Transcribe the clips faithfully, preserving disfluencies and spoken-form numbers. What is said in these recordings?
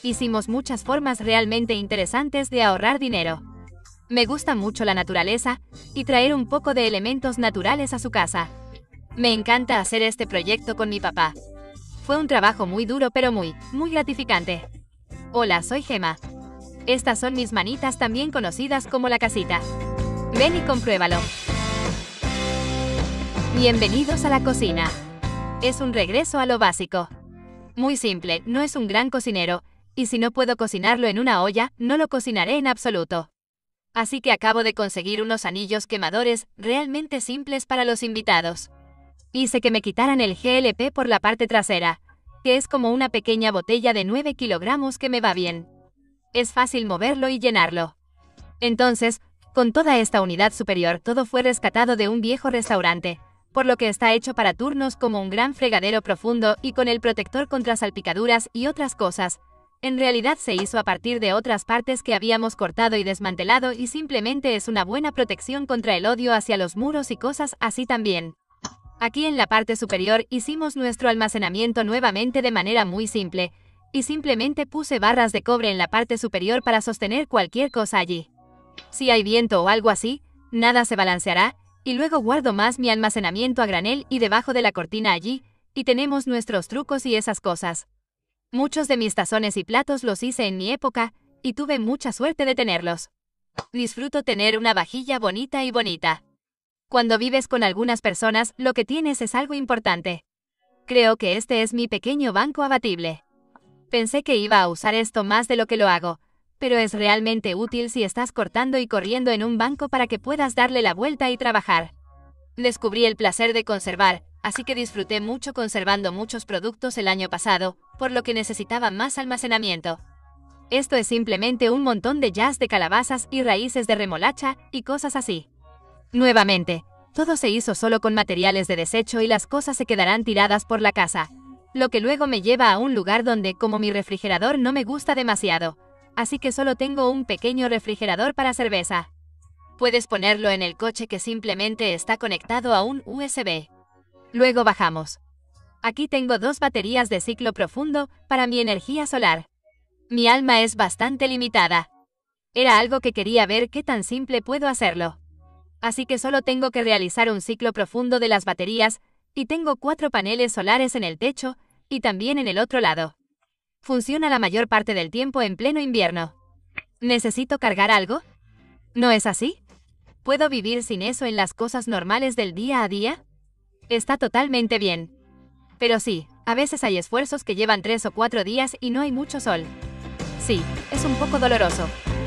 Hicimos muchas formas realmente interesantes de ahorrar dinero. Me gusta mucho la naturaleza y traer un poco de elementos naturales a su casa. Me encanta hacer este proyecto con mi papá. Fue un trabajo muy duro pero muy, muy gratificante. Hola, soy Gemma. Estas son mis manitas, también conocidas como la casita. Ven y compruébalo. Bienvenidos a la cocina. Es un regreso a lo básico. Muy simple, no es un gran cocinero, y si no puedo cocinarlo en una olla, no lo cocinaré en absoluto. Así que acabo de conseguir unos anillos quemadores realmente simples para los invitados. Hice que me quitaran el G L P por la parte trasera, que es como una pequeña botella de nueve kilogramos que me va bien. Es fácil moverlo y llenarlo. Entonces, con toda esta unidad superior, todo fue rescatado de un viejo restaurante, por lo que está hecho para turnos como un gran fregadero profundo y con el protector contra salpicaduras y otras cosas. En realidad se hizo a partir de otras partes que habíamos cortado y desmantelado y simplemente es una buena protección contra el odio hacia los muros y cosas así también. Aquí en la parte superior hicimos nuestro almacenamiento nuevamente de manera muy simple, y simplemente puse barras de cobre en la parte superior para sostener cualquier cosa allí. Si hay viento o algo así, nada se balanceará, y luego guardo más mi almacenamiento a granel y debajo de la cortina allí, y tenemos nuestros trucos y esas cosas. Muchos de mis tazones y platos los hice en mi época, y tuve mucha suerte de tenerlos. Disfruto tener una vajilla bonita y bonita. Cuando vives con algunas personas, lo que tienes es algo importante. Creo que este es mi pequeño banco abatible. Pensé que iba a usar esto más de lo que lo hago, pero es realmente útil si estás cortando y corriendo en un banco para que puedas darle la vuelta y trabajar. Descubrí el placer de conservar, así que disfruté mucho conservando muchos productos el año pasado, por lo que necesitaba más almacenamiento. Esto es simplemente un montón de jazz de calabazas y raíces de remolacha y cosas así. Nuevamente, todo se hizo solo con materiales de desecho y las cosas se quedarán tiradas por la casa, lo que luego me lleva a un lugar donde, como mi refrigerador no me gusta demasiado, así que solo tengo un pequeño refrigerador para cerveza. Puedes ponerlo en el coche que simplemente está conectado a un U S B. Luego bajamos. Aquí tengo dos baterías de ciclo profundo para mi energía solar. Mi alma es bastante limitada. Era algo que quería ver qué tan simple puedo hacerlo. Así que solo tengo que realizar un ciclo profundo de las baterías, y tengo cuatro paneles solares en el techo, y también en el otro lado. Funciona la mayor parte del tiempo en pleno invierno. ¿Necesito cargar algo? ¿No es así? ¿Puedo vivir sin eso en las cosas normales del día a día? Está totalmente bien. Pero sí, a veces hay esfuerzos que llevan tres o cuatro días y no hay mucho sol. Sí, es un poco doloroso.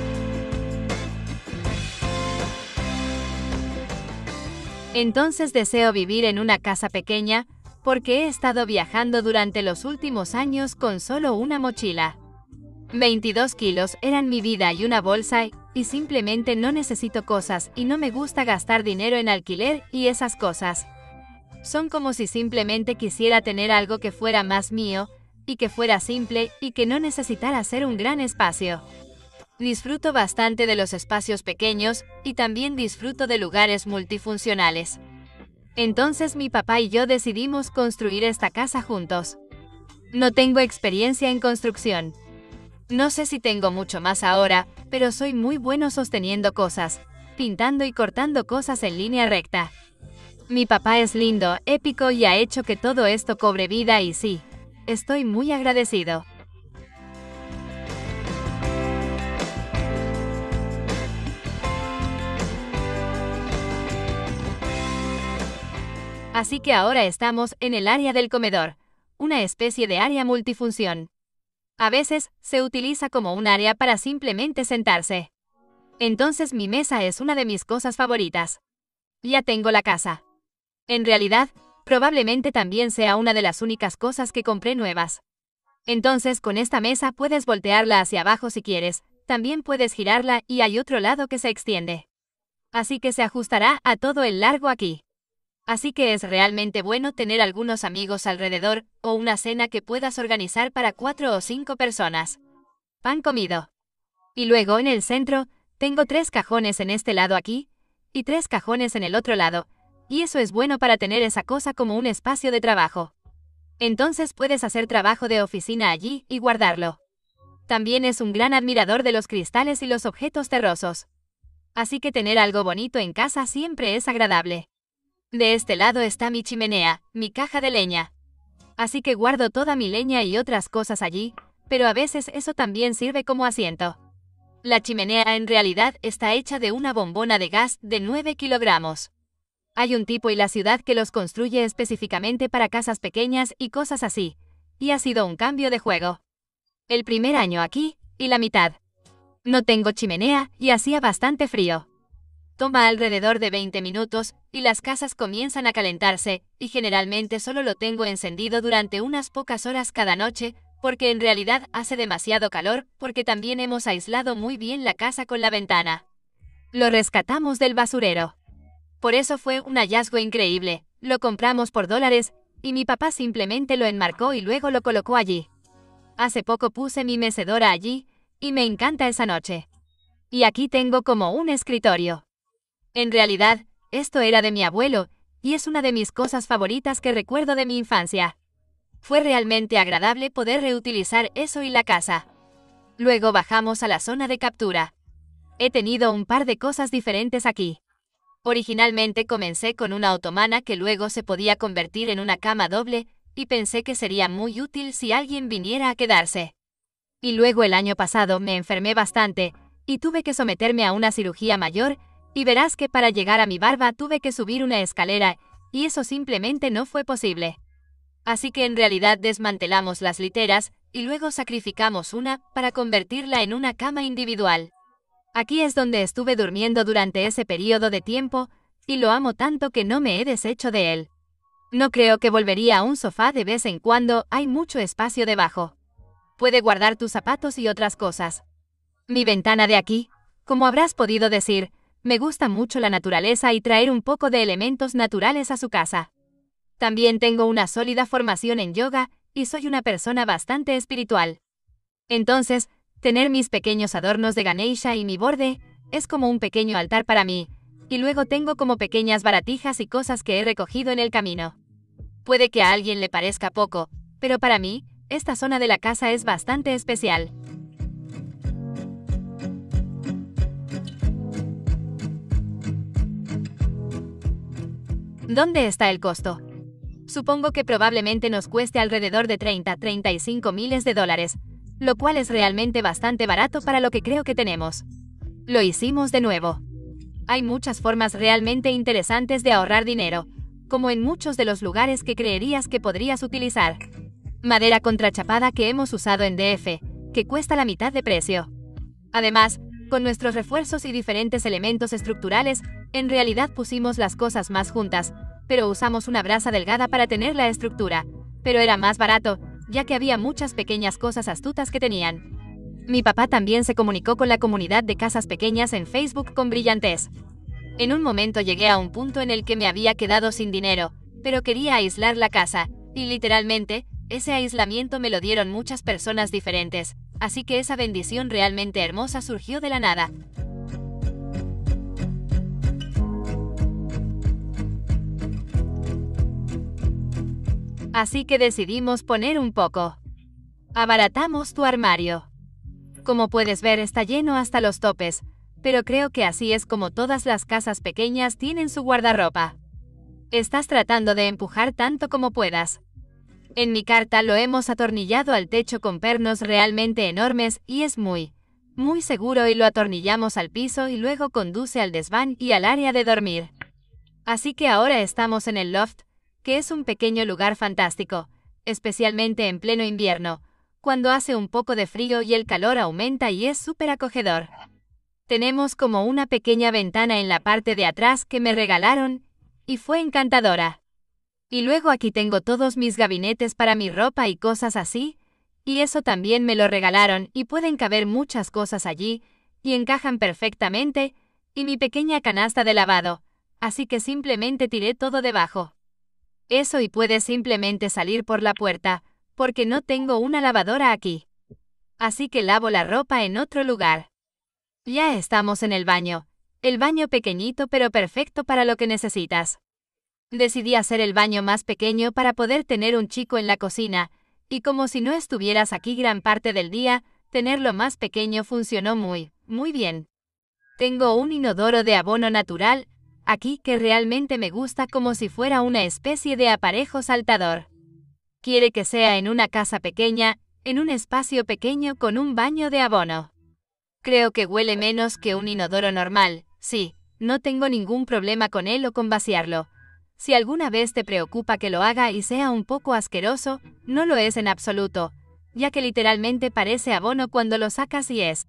Entonces deseo vivir en una casa pequeña, porque he estado viajando durante los últimos años con solo una mochila. veintidós kilos eran mi vida y una bolsa, y simplemente no necesito cosas y no me gusta gastar dinero en alquiler y esas cosas. Son como si simplemente quisiera tener algo que fuera más mío, y que fuera simple y que no necesitara hacer un gran espacio. Disfruto bastante de los espacios pequeños y también disfruto de lugares multifuncionales. Entonces mi papá y yo decidimos construir esta casa juntos. No tengo experiencia en construcción. No sé si tengo mucho más ahora, pero soy muy bueno sosteniendo cosas, pintando y cortando cosas en línea recta. Mi papá es lindo, épico y ha hecho que todo esto cobre vida y sí, estoy muy agradecido. Así que ahora estamos en el área del comedor, una especie de área multifunción. A veces, se utiliza como un área para simplemente sentarse. Entonces mi mesa es una de mis cosas favoritas. Ya tengo la casa. En realidad, probablemente también sea una de las únicas cosas que compré nuevas. Entonces con esta mesa puedes voltearla hacia abajo si quieres, también puedes girarla y hay otro lado que se extiende. Así que se ajustará a todo el largo aquí. Así que es realmente bueno tener algunos amigos alrededor, o una cena que puedas organizar para cuatro o cinco personas. Pan comido. Y luego en el centro, tengo tres cajones en este lado aquí, y tres cajones en el otro lado, y eso es bueno para tener esa cosa como un espacio de trabajo. Entonces puedes hacer trabajo de oficina allí y guardarlo. También es un gran admirador de los cristales y los objetos terrosos. Así que tener algo bonito en casa siempre es agradable. De este lado está mi chimenea, mi caja de leña. Así que guardo toda mi leña y otras cosas allí, pero a veces eso también sirve como asiento. La chimenea en realidad está hecha de una bombona de gas de nueve kilogramos. Hay un tipo y la ciudad que los construye específicamente para casas pequeñas y cosas así, y ha sido un cambio de juego. El primer año aquí, y la mitad. No tengo chimenea y hacía bastante frío. Toma alrededor de veinte minutos y las casas comienzan a calentarse, y generalmente solo lo tengo encendido durante unas pocas horas cada noche, porque en realidad hace demasiado calor, porque también hemos aislado muy bien la casa con la ventana. Lo rescatamos del basurero. Por eso fue un hallazgo increíble. Lo compramos por dólares, y mi papá simplemente lo enmarcó y luego lo colocó allí. Hace poco puse mi mecedora allí, y me encanta esa noche. Y aquí tengo como un escritorio. En realidad, esto era de mi abuelo, y es una de mis cosas favoritas que recuerdo de mi infancia. Fue realmente agradable poder reutilizar eso y la casa. Luego bajamos a la zona de captura. He tenido un par de cosas diferentes aquí. Originalmente comencé con una otomana que luego se podía convertir en una cama doble, y pensé que sería muy útil si alguien viniera a quedarse. Y luego el año pasado me enfermé bastante, y tuve que someterme a una cirugía mayor, y verás que para llegar a mi barba tuve que subir una escalera, y eso simplemente no fue posible. Así que en realidad desmantelamos las literas, y luego sacrificamos una, para convertirla en una cama individual. Aquí es donde estuve durmiendo durante ese periodo de tiempo, y lo amo tanto que no me he deshecho de él. No creo que volvería a un sofá de vez en cuando, hay mucho espacio debajo. Puede guardar tus zapatos y otras cosas. Mi ventana de aquí, como habrás podido decir, me gusta mucho la naturaleza y traer un poco de elementos naturales a su casa. También tengo una sólida formación en yoga y soy una persona bastante espiritual. Entonces, tener mis pequeños adornos de Ganesha y mi borde es como un pequeño altar para mí, y luego tengo como pequeñas baratijas y cosas que he recogido en el camino. Puede que a alguien le parezca poco, pero para mí, esta zona de la casa es bastante especial. ¿Dónde está el costo? Supongo que probablemente nos cueste alrededor de treinta a treinta y cinco miles de dólares, lo cual es realmente bastante barato para lo que creo que tenemos. Lo hicimos de nuevo. Hay muchas formas realmente interesantes de ahorrar dinero, como en muchos de los lugares que creerías que podrías utilizar. Madera contrachapada que hemos usado en D F, que cuesta la mitad de precio. Además, con nuestros refuerzos y diferentes elementos estructurales, en realidad pusimos las cosas más juntas, pero usamos una brasa delgada para tener la estructura, pero era más barato, ya que había muchas pequeñas cosas astutas que tenían. Mi papá también se comunicó con la comunidad de casas pequeñas en Facebook con brillantez. En un momento llegué a un punto en el que me había quedado sin dinero, pero quería aislar la casa, y literalmente, ese aislamiento me lo dieron muchas personas diferentes, así que esa bendición realmente hermosa surgió de la nada. Así que decidimos poner un poco. Abaratamos tu armario. Como puedes ver, está lleno hasta los topes, pero creo que así es como todas las casas pequeñas tienen su guardarropa. Estás tratando de empujar tanto como puedas. En mi carta lo hemos atornillado al techo con pernos realmente enormes y es muy, muy seguro, y lo atornillamos al piso y luego conduce al desván y al área de dormir. Así que ahora estamos en el loft, que es un pequeño lugar fantástico, especialmente en pleno invierno, cuando hace un poco de frío y el calor aumenta y es súper acogedor. Tenemos como una pequeña ventana en la parte de atrás que me regalaron, y fue encantadora. Y luego aquí tengo todos mis gabinetes para mi ropa y cosas así, y eso también me lo regalaron y pueden caber muchas cosas allí, y encajan perfectamente, y mi pequeña canasta de lavado, así que simplemente tiré todo debajo. Eso, y puedes simplemente salir por la puerta, porque no tengo una lavadora aquí. Así que lavo la ropa en otro lugar. Ya estamos en el baño. El baño pequeñito pero perfecto para lo que necesitas. Decidí hacer el baño más pequeño para poder tener un chico en la cocina, y como si no estuvieras aquí gran parte del día, Tenerlo más pequeño funcionó muy, muy bien. Tengo un inodoro de abono natural aquí que realmente me gusta, como si fuera una especie de aparejo saltador. Quiere que sea en una casa pequeña, en un espacio pequeño con un baño de abono. Creo que huele menos que un inodoro normal, sí, no tengo ningún problema con él o con vaciarlo. Si alguna vez te preocupa que lo haga y sea un poco asqueroso, no lo es en absoluto, ya que literalmente parece abono cuando lo sacas y es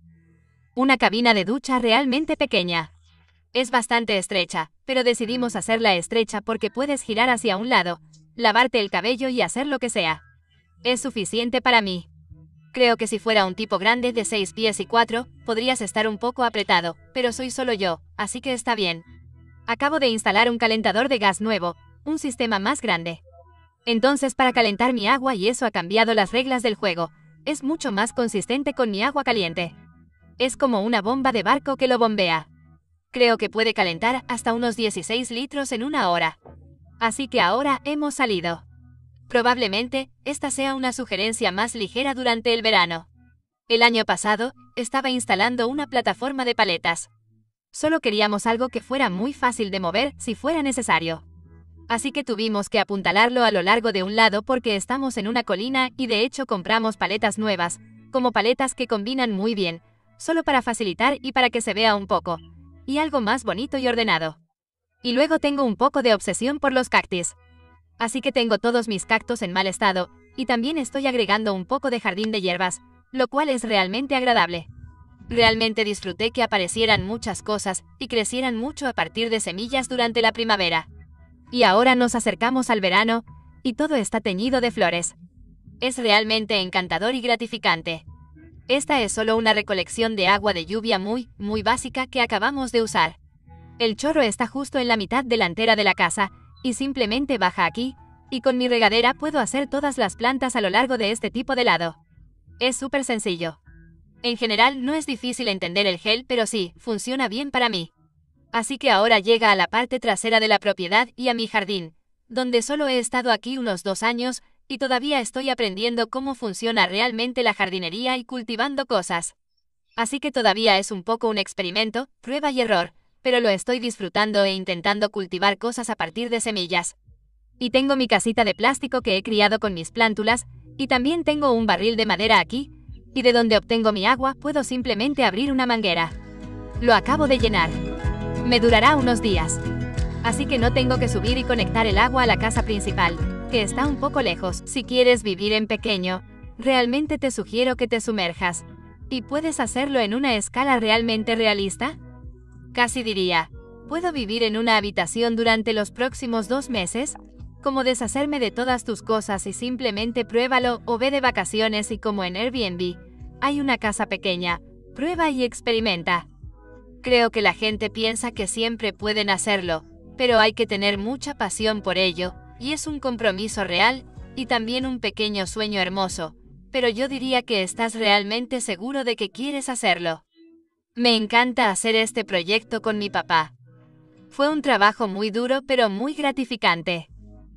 una cabina de ducha realmente pequeña. Es bastante estrecha, pero decidimos hacerla estrecha porque puedes girar hacia un lado, lavarte el cabello y hacer lo que sea. Es suficiente para mí. Creo que si fuera un tipo grande de seis pies y cuatro, podrías estar un poco apretado, pero soy solo yo, así que está bien. Acabo de instalar un calentador de gas nuevo, un sistema más grande. Entonces, para calentar mi agua, y eso ha cambiado las reglas del juego, es mucho más consistente con mi agua caliente. Es como una bomba de barco que lo bombea. Creo que puede calentar hasta unos dieciséis litros en una hora. Así que ahora hemos salido. Probablemente, esta sea una sugerencia más ligera durante el verano. El año pasado, estaba instalando una plataforma de paletas. Solo queríamos algo que fuera muy fácil de mover si fuera necesario. Así que tuvimos que apuntalarlo a lo largo de un lado porque estamos en una colina y de hecho compramos paletas nuevas, como paletas que combinan muy bien, solo para facilitar y para que se vea un poco, y algo más bonito y ordenado. Y luego tengo un poco de obsesión por los cactus. Así que tengo todos mis cactus en mal estado, y también estoy agregando un poco de jardín de hierbas, lo cual es realmente agradable. Realmente disfruté que aparecieran muchas cosas y crecieran mucho a partir de semillas durante la primavera. Y ahora nos acercamos al verano, y todo está teñido de flores. Es realmente encantador y gratificante. Esta es solo una recolección de agua de lluvia muy, muy básica que acabamos de usar. El chorro está justo en la mitad delantera de la casa, y simplemente baja aquí, y con mi regadera puedo hacer todas las plantas a lo largo de este tipo de lado. Es súper sencillo. En general no es difícil entender el gel, pero sí, funciona bien para mí. Así que ahora llega a la parte trasera de la propiedad y a mi jardín, donde solo he estado aquí unos dos años, y todavía estoy aprendiendo cómo funciona realmente la jardinería y cultivando cosas. Así que todavía es un poco un experimento, prueba y error, pero lo estoy disfrutando e intentando cultivar cosas a partir de semillas. Y tengo mi casita de plástico que he criado con mis plántulas, y también tengo un barril de madera aquí, y de donde obtengo mi agua puedo simplemente abrir una manguera. Lo acabo de llenar. Me durará unos días. Así que no tengo que subir y conectar el agua a la casa principal, que está un poco lejos. Si quieres vivir en pequeño, realmente te sugiero que te sumerjas. ¿Y puedes hacerlo en una escala realmente realista? Casi diría, ¿puedo vivir en una habitación durante los próximos dos meses? Como deshacerme de todas tus cosas y simplemente pruébalo, o ve de vacaciones y como en Airbnb, hay una casa pequeña, prueba y experimenta. Creo que la gente piensa que siempre pueden hacerlo, pero hay que tener mucha pasión por ello, y es un compromiso real, y también un pequeño sueño hermoso, pero yo diría que estás realmente seguro de que quieres hacerlo. Me encanta hacer este proyecto con mi papá. Fue un trabajo muy duro pero muy gratificante.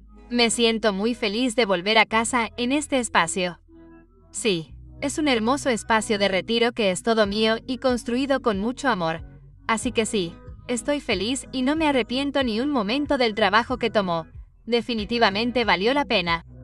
Me siento muy feliz de volver a casa en este espacio. Sí, es un hermoso espacio de retiro que es todo mío y construido con mucho amor. Así que sí, estoy feliz y no me arrepiento ni un momento del trabajo que tomó. Definitivamente valió la pena.